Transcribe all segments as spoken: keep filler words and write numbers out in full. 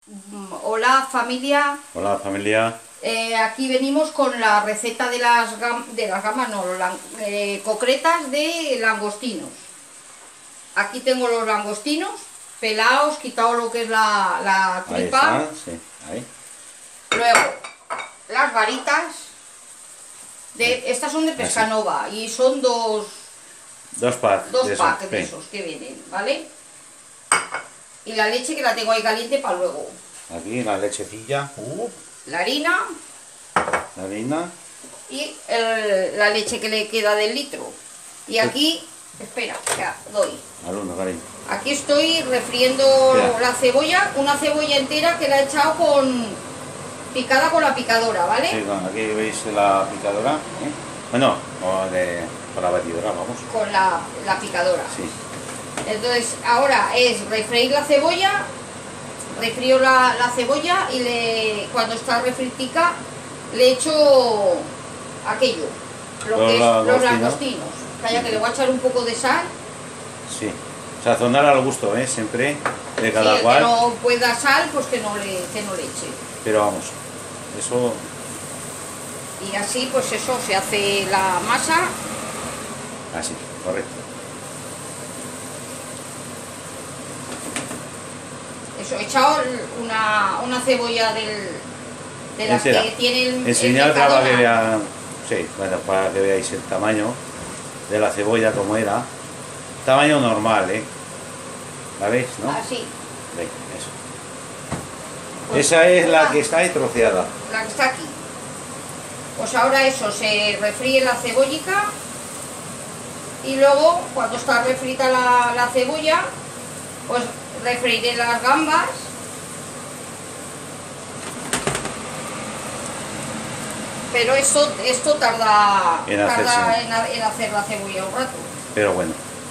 Hola familia. Hola familia. Eh, aquí venimos con la receta de las gam de las gamas, no, lang eh, concretas de langostinos. Aquí tengo los langostinos pelados, quitado lo que es la, la tripa. Ahí está, sí, ahí. Luego las varitas. De, estas son de Pescanova y son dos Dos packs. dos de packs esos, de sí. esos que vienen, ¿vale? Y la leche que la tengo ahí caliente para luego. Aquí la lechecilla, uh, La harina. la harina. Y el, la leche que le queda del litro. Y aquí, espera, ya doy. Alumno, cariño. Aquí estoy refriendo Espera. la cebolla, una cebolla entera que la he echado con picada con la picadora, ¿vale? Sí, bueno, aquí veis la picadora. ¿eh? Bueno, o de, con la batidora, vamos. Con la, la picadora. Sí. Entonces, ahora es refreír la cebolla, refrío la, la cebolla y le, cuando está refritica le echo aquello, lo Los que es los langostinos. langostinos. Calla, que le voy a echar un poco de sal. Sí. Sazonar al gusto, ¿eh? Siempre, de cada Sí, el cual. que no pueda sal, pues que no le, que no le eche. Pero vamos, eso. Y así, pues eso, se hace la masa. Así, correcto. Eso, he echado una, una cebolla del, de las Entera. que tienen. Enseñad para que vean, sí, bueno, para que veáis el tamaño de la cebolla como era. Tamaño normal, ¿eh? ¿La veis, no? Así. Veis, eso. Pues Esa es la una- que está ahí troceada. La que está aquí. Pues ahora eso, se refríe la cebollica y luego, cuando está refrita la, la cebolla, pues refreiré las gambas. Pero esto, esto tarda, En tarda hacerse. en, ha- en hacer la cebolla un rato. Pero bueno.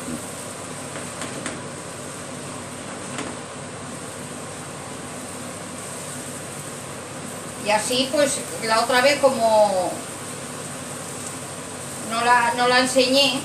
Y así, pues, la otra vez como no la, no la enseñé,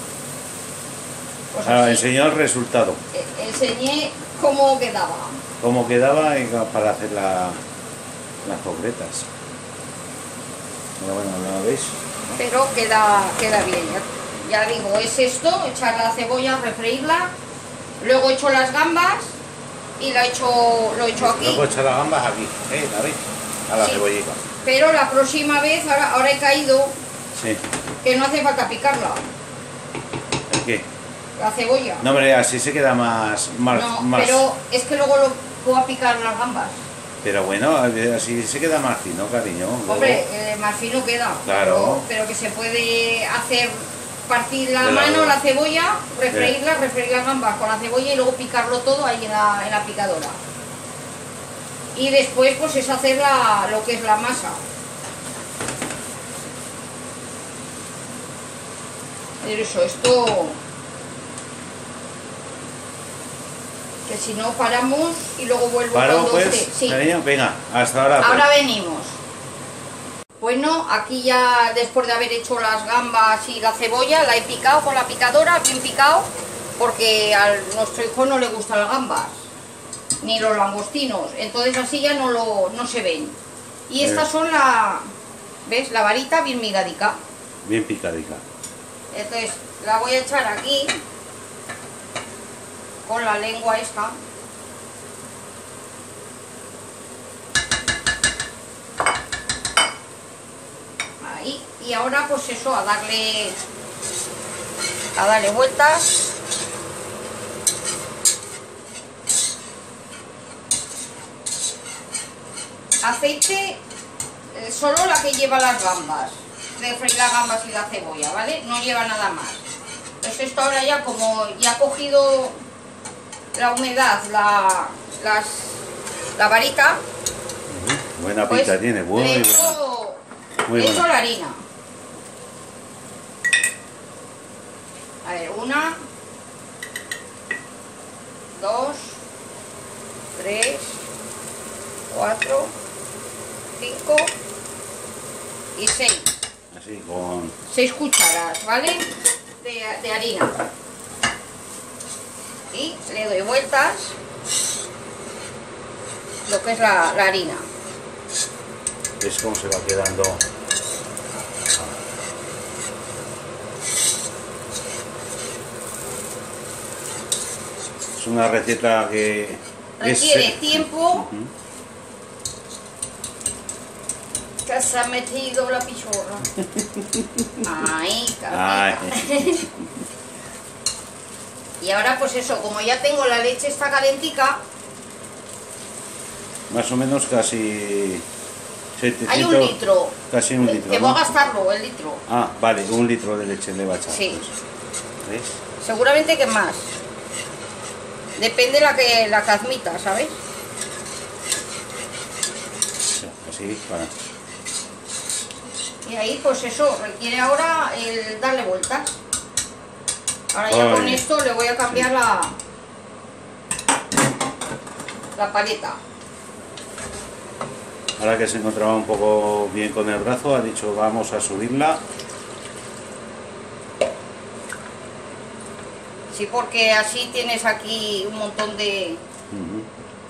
pues Ahora así, enseñó el resultado. eh, enseñé cómo quedaba. Cómo quedaba y para hacer la, las concretas. Pero bueno, ¿lo veis? Pero queda, queda bien. Ya, ya digo, es esto, echar la cebolla, refreírla, luego echo las gambas y la echo, lo echo aquí. Luego echar las gambas aquí, ¿eh? ¿La veis? A la Sí. cebollita. Pero la próxima vez, ahora, ahora he caído Sí. que no hace falta picarla, ¿El qué? la cebolla. No, hombre, así se queda más... más, No, más pero es que luego lo puedo a picar las gambas. pero bueno, así se queda más fino, cariño. Luego- Hombre, eh, más fino queda. Claro. Pero, pero que se puede hacer, partir la De la- mano, la cebolla, refreírla, refreír las gambas con la cebolla y luego picarlo todo ahí en la, en la picadora. Y después pues es hacer la, lo que es la masa. Pero eso, esto... Que si no paramos y luego vuelvo Paro, cuando pues, esté. Sí. cariño, venga, hasta ahora. Ahora pues. venimos. Bueno, aquí ya después de haber hecho las gambas y la cebolla, la he picado con la picadora, bien picado, porque a nuestro hijo no le gustan las gambas, ni los langostinos, entonces así ya no, lo, no se ven. Y Bien. estas son la, ¿ves? La varita bien migadica. Bien picadica. Entonces la voy a echar aquí, con la lengua esta. Ahí, y ahora pues eso, a darle a darle vueltas. Aceite, eh, solo la que lleva las gambas, de freír las gambas y la cebolla, ¿vale? No lleva nada más. Entonces esto ahora ya como ya ha cogido la humedad, la, las, la varita, Ujú, buena pues pinta tiene, muy le buena. echo, Muy le echo buena. la harina. A ver, una, dos, tres, cuatro, cinco y seis. Así, con... seis cucharas, ¿vale? De, de harina. Y le doy vueltas. lo que es la, la harina. ¿Ves cómo se va quedando? Es una receta que requiere es... tiempo. Uh-huh. Que se ha metido la pichorra. Ay, Ay. Y ahora pues eso, como ya tengo la leche esta calentica. Más o menos casi setecientos, hay un litro. Casi un litro. Que ¿no? voy a gastarlo, el litro. Ah, vale, un litro de leche le va a echar. Sí. ¿Ves? Seguramente que más. Depende la que la que admita, ¿sabes? Así, para. Y ahí pues eso, requiere ahora el darle vueltas. Ahora ya Ay. con esto le voy a cambiar sí. la, la paleta. Ahora que se encontraba un poco bien con el brazo, ha dicho vamos a subirla. Sí, porque así tienes aquí un montón de... Uh-huh.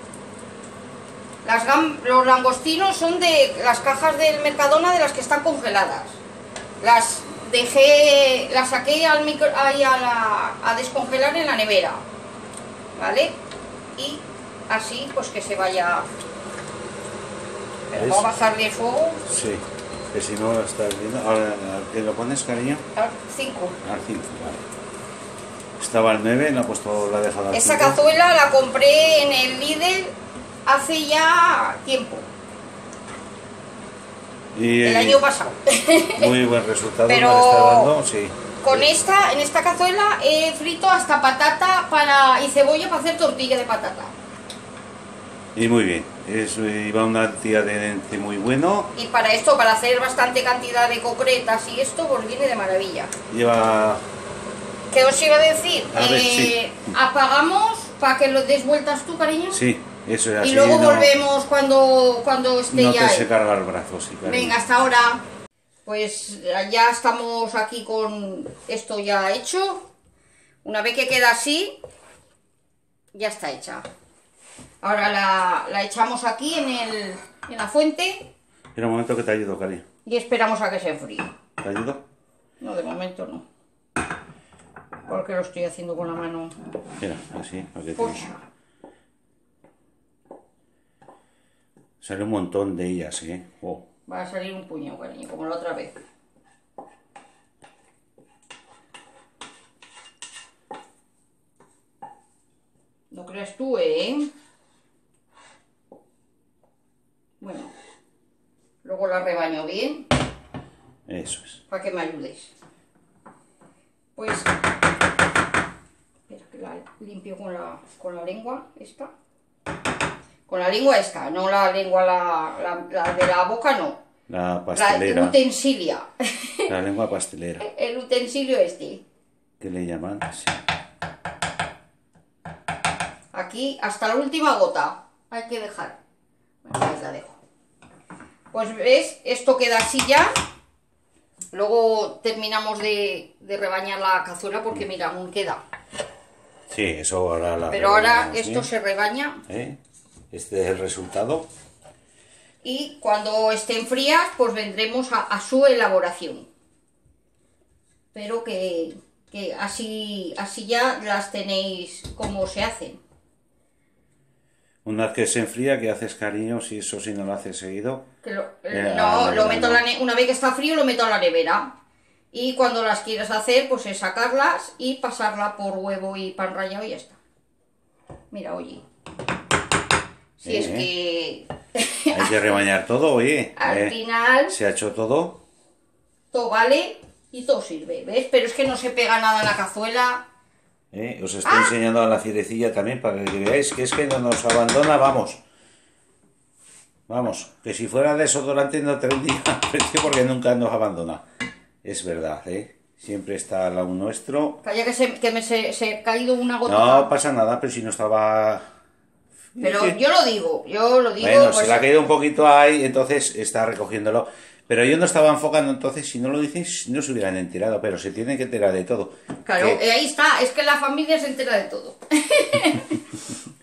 Las gam... Los langostinos son de las cajas del Mercadona, de las que están congeladas. Las dejé, las saqué al micro... ahí a, la... a descongelar en la nevera, ¿vale? Y así pues que se vaya... Pero voy a bajarle el fuego. Sí, que si no lo estás viendo. Ahora, ¿qué lo pones, cariño? Al cinco. Al cinco, vale. Estaba al nueve, la ha puesto, la ha dejado al Esa cinco. cazuela la compré en el Lidl hace ya tiempo. Y, el año pasado. Muy buen resultado. Pero me está dando, sí. Con esta, en esta cazuela he frito hasta patata para, y cebolla para hacer tortilla de patata. Y muy bien, es, iba una tía de ente muy bueno. Y para esto, para hacer bastante cantidad de concretas y esto, pues viene de maravilla. Lleva... ¿Qué os iba a decir? A ver, eh, sí. Apagamos para que lo des vueltas tú, cariño. Sí, eso es así. Y luego no, volvemos cuando, cuando esté no ya. te ahí. se carga el brazo, sí, cariño. Venga, hasta ahora. Pues ya estamos aquí con esto ya hecho. Una vez que queda así, ya está hecha. Ahora la, la echamos aquí en, el, en la fuente. Espera un momento que te ayudo, cariño. Y esperamos a que se enfríe. ¿Te ayudo? No, de momento no. Porque lo estoy haciendo con la mano. Mira, así, para que te... Sale un montón de ellas, ¿eh? Oh. Va a salir un puño, cariño, como la otra vez. No creas tú, ¿eh? Bueno, luego la rebaño bien. Eso es. Para que me ayudes. Pues, espera que la limpio con la, con la lengua esta. Con la lengua esta, no la lengua la, la, la de la boca, no. La pastelera. La utensilia. La lengua pastelera. El utensilio este. ¿Qué le llaman? Sí. Aquí hasta la última gota. Hay que dejar. Bueno, pues la dejo. Pues ves, esto queda así ya. Luego terminamos de, de rebañar la cazuela porque mira, aún queda. Sí, eso ahora la... Pero ahora esto se rebaña. ¿Eh? Este es el resultado. Y cuando estén frías, pues vendremos a, a su elaboración. Pero que, que así, así ya las tenéis como se hacen. Una vez que se enfría, ¿qué haces, cariño? Si eso si no lo haces seguido. Que lo, eh, no, lo no, meto no. en la, una vez que está frío lo meto en la nevera. Y cuando las quieres hacer, pues es sacarlas y pasarla por huevo y pan rallado y ya está. Mira, oye. Si Eh, es que... Hay que rebañar todo, oye. Al eh, final... Se ha hecho todo. Todo vale y todo sirve, ¿ves? Pero es que no se pega nada en la cazuela. Eh, os estoy ¡Ah! enseñando a la cirecilla también para que veáis que es que no nos abandona, vamos. Vamos, que si fuera desodorante no tendría precio porque nunca nos abandona. Es verdad, ¿eh? Siempre está al lado nuestro. Calla que, se, que me se, se ha caído una gota. No pasa nada, pero si no estaba... Pero yo lo digo, yo lo digo... Bueno, pues, se le ha caído un poquito ahí, entonces está recogiéndolo. Pero yo no estaba enfocando, entonces si no lo dices no se hubieran enterado, pero se tienen que enterar de todo. Claro, Que... ahí está, es que la familia se entera de todo.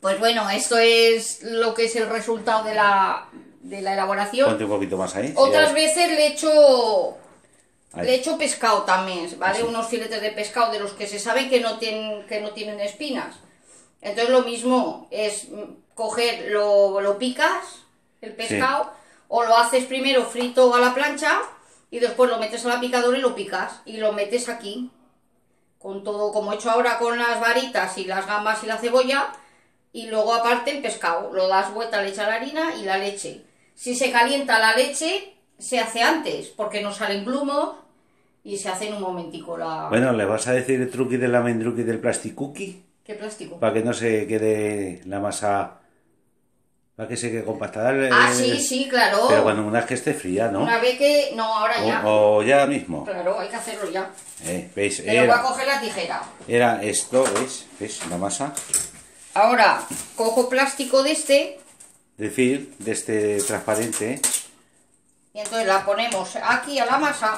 Pues bueno, esto es lo que es el resultado de la, de la elaboración. Ponte un poquito más ahí. Otras sí, veces le echo... ahí. Le echo pescado también, ¿vale? Así. Unos filetes de pescado de los que se sabe que no tienen, que no tienen espinas. Entonces lo mismo es coger, lo, lo picas, el pescado, sí. O lo haces primero frito a la plancha y después lo metes a la picadora y lo picas y lo metes aquí. Con todo, como he hecho ahora con las varitas y las gambas y la cebolla. Y luego aparte el pescado, lo das vuelta, le echas la harina y la leche. Si se calienta la leche, se hace antes, porque no salen grumos y se hace en un momentico la... Bueno, ¿le vas a decir el truqui del almendruqui del plasticuki? ¿Qué plástico? Para que no se quede la masa... Para que se quede compactada. Ah, eh, sí, sí, claro. Pero cuando una vez que esté fría, ¿no? Una vez que... No, ahora o, ya. O ya mismo. Claro, hay que hacerlo ya. Eh, ¿veis? Pero voy a coger la tijera. Era esto, ¿veis? ¿Veis? La masa. Ahora, cojo plástico de este. De film, de este transparente. Y entonces la ponemos aquí a la masa.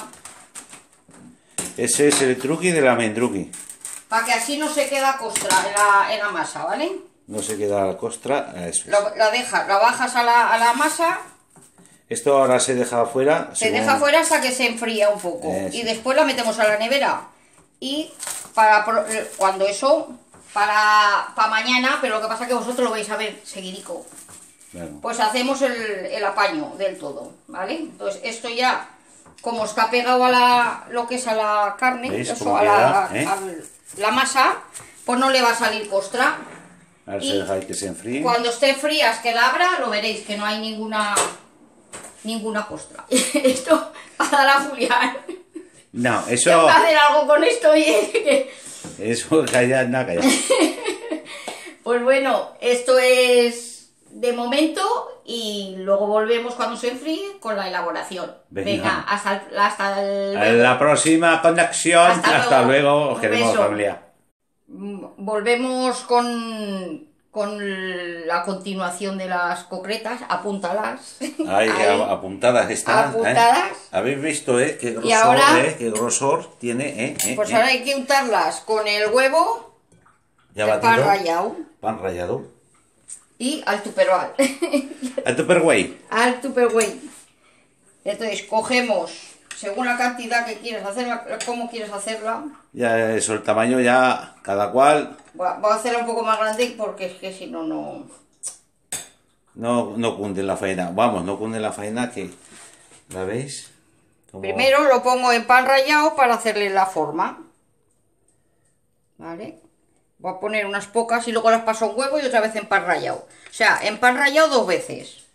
Ese es el truqui del almendruqui. Para que así no se queda costra en la, en la masa, ¿vale? No se queda la costra. Eso es. Lo, la, deja, la bajas a la, a la masa. Esto ahora se deja afuera. Se según... deja afuera hasta que se enfría un poco. Eso. Y después la metemos a la nevera. Y para cuando eso, para, para mañana, pero lo que pasa es que vosotros lo vais a ver seguidico. Claro. Pues hacemos el, el apaño del todo, ¿vale? Entonces esto ya, como está pegado a la, lo que es a la carne, eso, a, queda, la, ¿eh? a la masa, pues no le va a salir costra. Ahora se deja que se enfríe. Cuando esté frías, que la abra, lo veréis, que no hay ninguna ninguna costra. Esto va a dar a Julián. No, eso... Tengo que hacer algo con esto, oye. Eso, calla, nada, calla. Pues bueno, esto es de momento y luego volvemos cuando se enfríe con la elaboración. Venga, Venga hasta, el, hasta el... En la próxima conexión. Hasta, hasta luego. luego. Os queremos, beso. Familia. Volvemos con, con la continuación de las concretas. Apúntalas. Ay, Ahí. apuntadas están. Apuntadas. ¿Eh? ¿Habéis visto, eh? Qué grosor, ahora, eh? Qué grosor tiene, eh, eh Pues eh. ahora hay que untarlas con el huevo. Ya el pan rallado. Pan rallado. Y al tupperware. Al tupperware. Al tupperware. Entonces cogemos, según la cantidad que quieres hacerla, cómo quieres hacerla. Ya eso, el tamaño ya, cada cual. Voy a, voy a hacerla un poco más grande porque es que si no, no... No, no cunde la faena. Vamos, no cunde la faena que... ¿La veis? Como... Primero lo pongo en pan rallado para hacerle la forma. ¿Vale? Voy a poner unas pocas y luego las paso en huevo y otra vez en pan rallado. O sea, en pan rallado dos veces.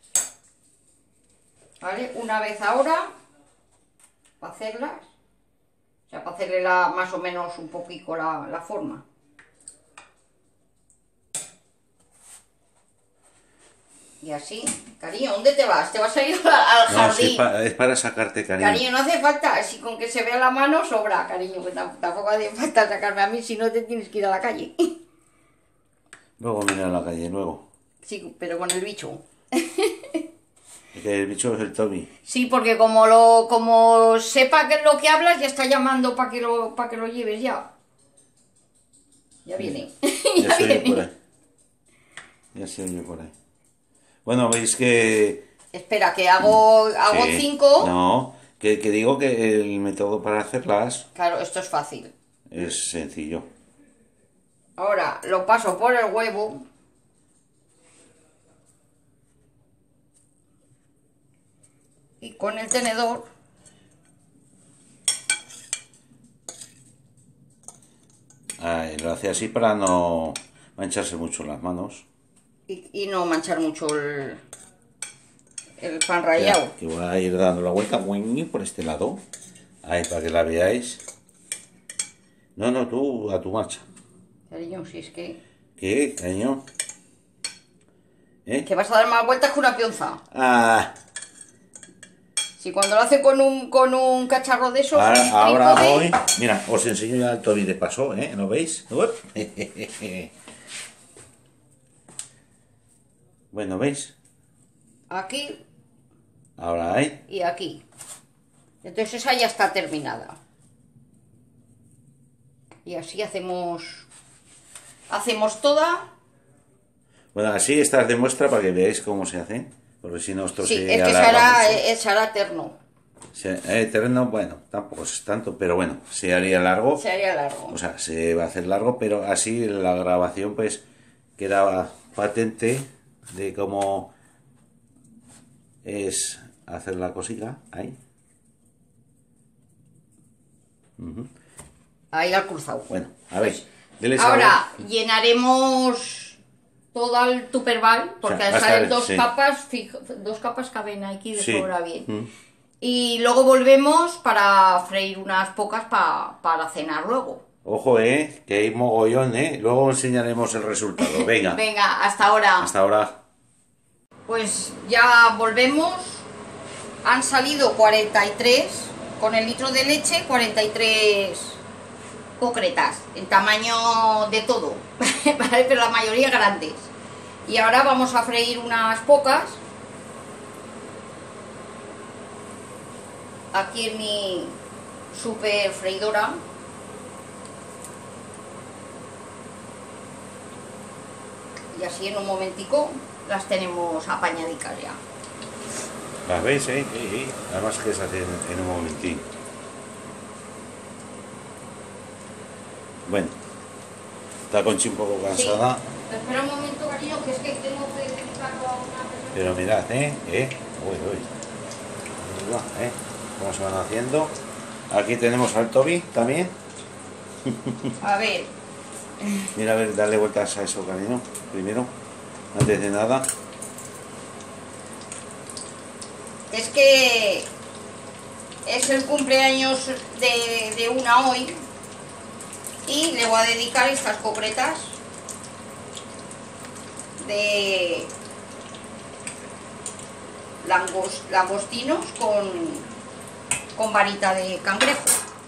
¿Vale? Una vez ahora, para hacerlas. O sea, para hacerle la, más o menos un poquito la, la forma. Y así, cariño, ¿dónde te vas? ¿Te vas a ir al jardín? No, sí, es, para, es para sacarte, cariño. Cariño, no hace falta, si con que se vea la mano sobra, cariño, que tampoco hace falta sacarme a mí, si no te tienes que ir a la calle. Luego mira a la calle, luego. Sí, pero con el bicho. Que el bicho es el Tommy. Sí, porque como lo como sepa que es lo que hablas, ya está llamando para que lo para que lo lleves ya. Ya viene. Ya, ya se oye por ahí. Ya se oye por ahí. Bueno, veis que... Espera, que hago, hago sí. cinco. No, que, que digo que el método para hacerlas... Claro, esto es fácil. Es sencillo. Ahora lo paso por el huevo. Y con el tenedor... Ay, lo hace así para no mancharse mucho las manos. Y, y no manchar mucho el, el pan rallado. Ya, que voy a ir dando la vuelta por este lado. Ahí, para que la veáis. No, no, tú a tu marcha. Cariño, si es que... ¿Qué, cariño? ¿Eh? Que vas a dar más vueltas que una pionza. Ah. Si cuando lo hace con un, con un cacharro de esos... Ahora, ahora voy... Mira, os enseño ya el Toby de paso, ¿eh? ¿Lo veis? Bueno, ¿veis? Aquí. Ahora ahí. Y aquí. Entonces esa ya está terminada. Y así hacemos... Hacemos toda. Bueno, así estas de muestra para que veáis cómo se hacen, porque si no esto Sí, se es que alarga será, mucho. es, será eterno. Se, eh, terreno, bueno, tampoco es tanto, pero bueno, se haría largo. Se haría largo. O sea, se va a hacer largo, pero así la grabación pues queda patente de cómo es hacer la cosita ahí. Uh-huh. Ahí al cruzado. Bueno, a ver. Ahora llenaremos todo el tupperbal, porque O sea, al hasta salen el- dos sí. capas, fijo- dos capas caben aquí de Sí. sobra bien. Mm. Y luego volvemos para freír unas pocas pa- para cenar luego. Ojo, eh, que hay mogollón, eh. Luego enseñaremos el resultado. Venga, Venga, hasta ahora. hasta ahora. Pues ya volvemos. Han salido cuarenta y tres, con el litro de leche, cuarenta y tres concretas, en tamaño de todo, ¿vale? Pero la mayoría grandes. Y ahora vamos a freír unas pocas. Aquí en mi super freidora. Y así en un momentico las tenemos apañadicas ya. ¿Las veis, eh? Sí, sí. Además que se hacen en un momentín. Bueno, está Conchi un poco cansada, Sí. Espera un momento, cariño, que es que tengo que dedicarlo a una persona. pero mirad, eh, eh, uy, uy. Ahí va, eh, cómo se van haciendo. Aquí tenemos al Toby también. A ver, Mira, a ver, darle vueltas a eso, cariño, primero, antes de nada. es que es el cumpleaños de, de una hoy y le voy a dedicar estas concretas de langos, langostinos con, con varita de cangrejo.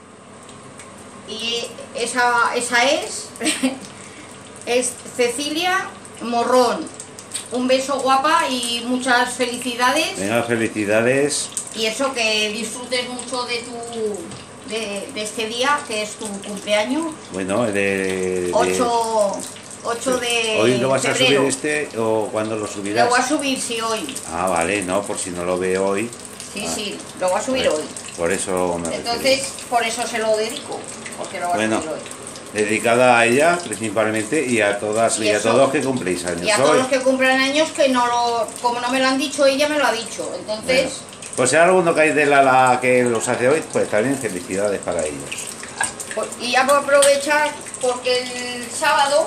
Y esa, esa es, es Cecilia Morrón. Un beso, guapa, y muchas felicidades. Venga, felicidades. Y eso, que disfrutes mucho de tu de, de este día, que es tu cumpleaños. Bueno, de... de- ocho de ¿Hoy lo vas a febrero. subir este o cuándo lo subirás? Lo voy a subir, sí, hoy. Ah, vale, no, por si no lo veo hoy. Sí, Ah, sí, lo voy a subir por- hoy. Por eso me Entonces, por eso se lo dedico, porque lo voy a Bueno, subir hoy. dedicada a ella principalmente y a todas y, Y a eso. todos que cumpléis años Y a todos hoy. los que cumplan años, que no lo, como no me lo han dicho, ella me lo ha dicho. Entonces, Bueno, pues si hay alguno que hay de la, la que los hace hoy, pues también felicidades para ellos. pues, y ya voy a aprovechar porque el sábado,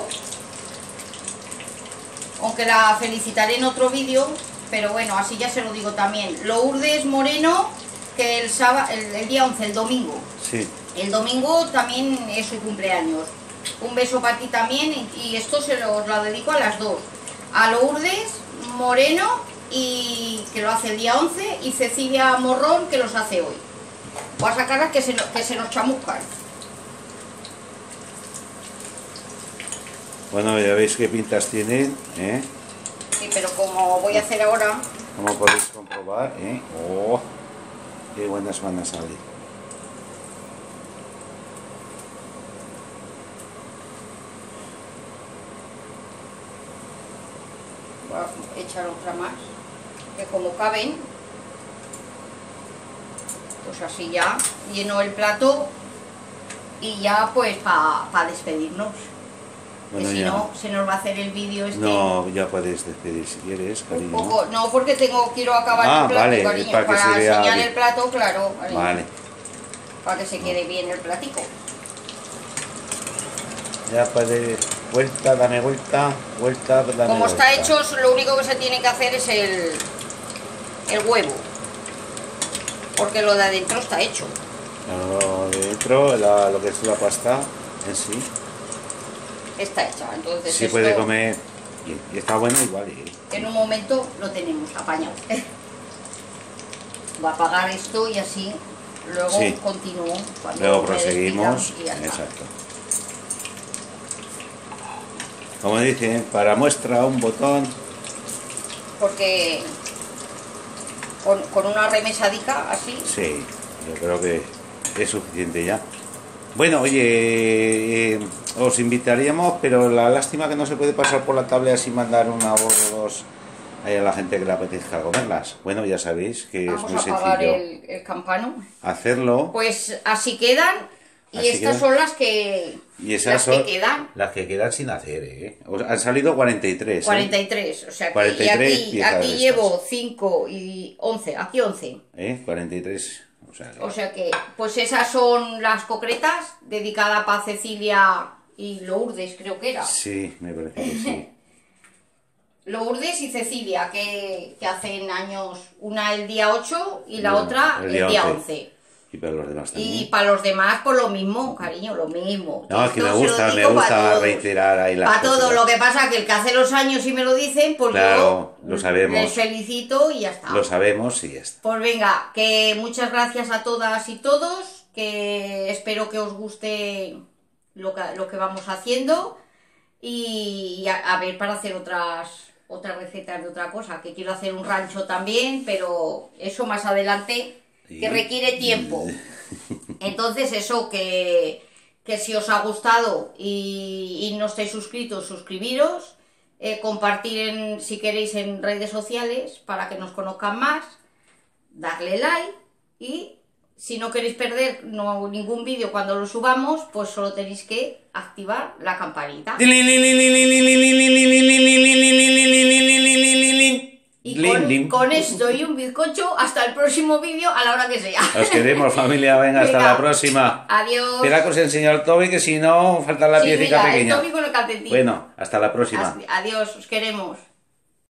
aunque la felicitaré en otro vídeo, pero bueno, así ya se lo digo también. Lourdes Moreno, que el, sábado, el, el día once, el domingo. Sí, El domingo también es su cumpleaños. Un beso para ti también, y, y esto se los lo dedico a las dos. A Lourdes Moreno, y que lo hace el día once, y Cecilia Morrón, que los hace hoy. Voy a sacarlas que se, no- que se nos chamuscan. bueno, ya veis qué pintas tienen, ¿eh? Sí, pero como voy a hacer ahora, Como podéis comprobar, ¿eh? ¡Oh! ¡Qué buenas van a salir! voy a echar otra más, que como caben, pues así ya lleno el plato y ya pues para despedirnos. Bueno, que si ya. no, se nos va a hacer el vídeo este No, ya puedes despedir si quieres, un cariño. poco. No, porque tengo quiero acabar Ah, el plato, vale, cariño, para que para se vea enseñar bien. el plato, claro, cariño, Vale, para que se quede bien el platico. ya puedes... Vuelta, dame vuelta, vuelta, dame Como está vuelta. hecho, lo único que se tiene que hacer es el, el huevo, porque lo de adentro está hecho. Lo de dentro, la- lo que es la pasta en sí, Está hecha, entonces sí esto, puede comer bien. Y está bueno igual. ¿eh? en un momento lo tenemos apañado. Voy a apagar esto y así luego Sí. continúo. Cuando Luego me proseguimos. despidan y ya está. Exacto. Como dicen, para muestra un botón. Porque con, con una remesadica así, Sí, yo creo que es suficiente ya. Bueno, oye, eh, os invitaríamos, pero la lástima que no se puede pasar por la tablet así mandar una o dos a la gente que le apetezca comerlas. Bueno, ya sabéis que Vamos es muy a apagar sencillo el, el campano. hacerlo. Pues así quedan. Y Así estas quedan. son las que, Y esas las son que quedan. las que quedan sin hacer, ¿eh? O sea, han salido cuarenta y tres. ¿eh? cuarenta y tres. O sea que cuarenta y y tres aquí, piezas aquí de llevo cinco y once. Aquí once. ¿Eh? cuarenta y tres. O sea, que... O sea que, pues esas son las concretas, dedicadas para Cecilia y Lourdes, creo que era. Sí, me parece que sí. Lourdes y Cecilia, que, que hacen años, una el día ocho y la No, otra el el día día once. once. Y para los demás también. Y para los demás, pues lo mismo, cariño, lo mismo. No, es que me Esto se lo gusta, me digo pa' gusta todos. reiterar ahí las Para todo, cosas. lo que pasa que el que hace los años y me lo dicen, pues Claro, yo lo sabemos. les felicito y ya está. Lo sabemos y ya está. Pues venga, que muchas gracias a todas y todos, que espero que os guste lo que, lo que vamos haciendo y, y a, a ver para hacer otras, otras recetas de otra cosa, que quiero hacer un rancho también, pero eso más adelante, que requiere tiempo. Entonces eso, que, que si os ha gustado y, y no estáis suscritos, suscribiros, eh, compartir en, si queréis en redes sociales para que nos conozcan más, darle like y si no queréis perder no, ningún vídeo cuando lo subamos, pues solo tenéis que activar la campanita. Y con, con esto y un bizcocho, hasta el próximo vídeo a la hora que sea. Os queremos, familia. Venga, hasta Venga. la próxima. Adiós. Espera que os enseño el Toby, que si no, falta la Sí, piecita mira, el pequeña. Toby con el calcetín. Bueno, hasta la próxima. Adiós, os queremos.